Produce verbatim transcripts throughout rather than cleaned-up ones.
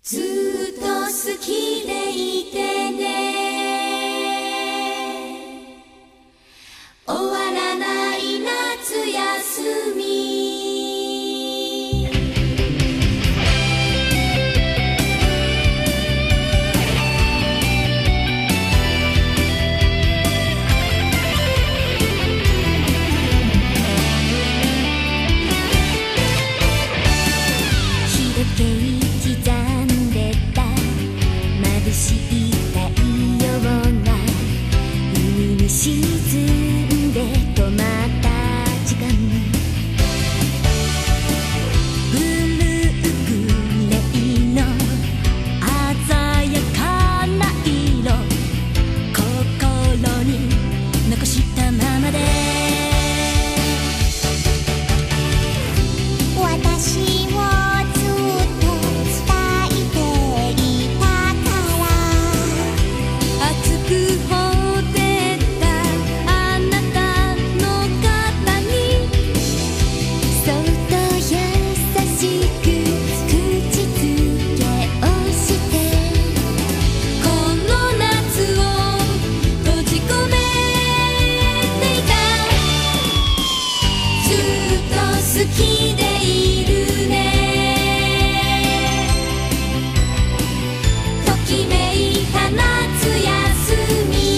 ずっと好きでいてね。終わらない夏休み。時計刻んでた眩しい太陽が海に沈んで止まった時間。ブルーグレイの鮮やかな色、心に残したままで私を好きでいるね。ときめいた夏休み。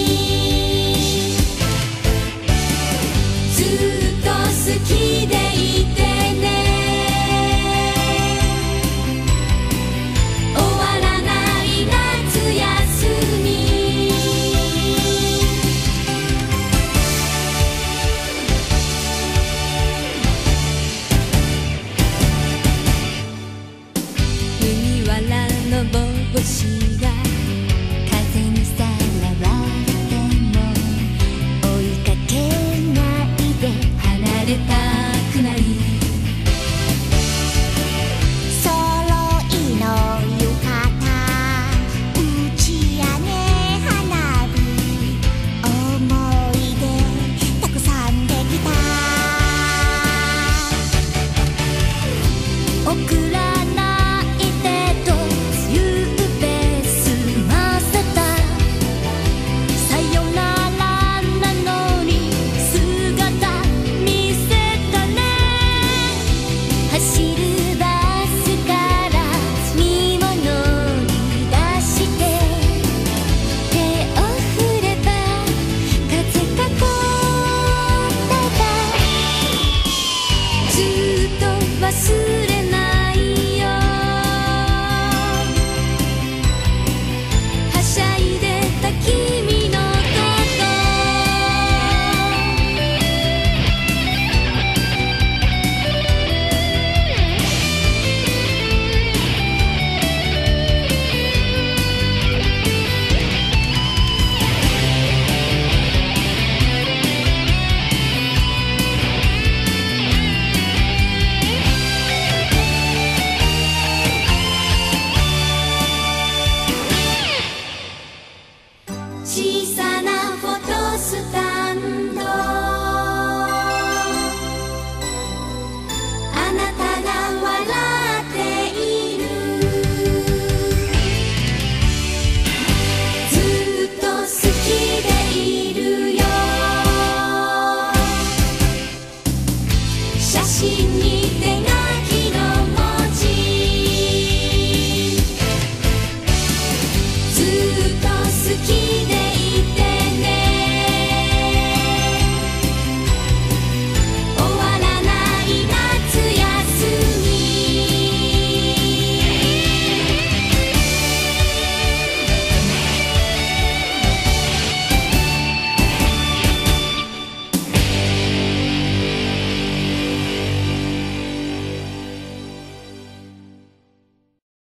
ずっと好きでいてね。終わらない夏休み。麦わらの帽子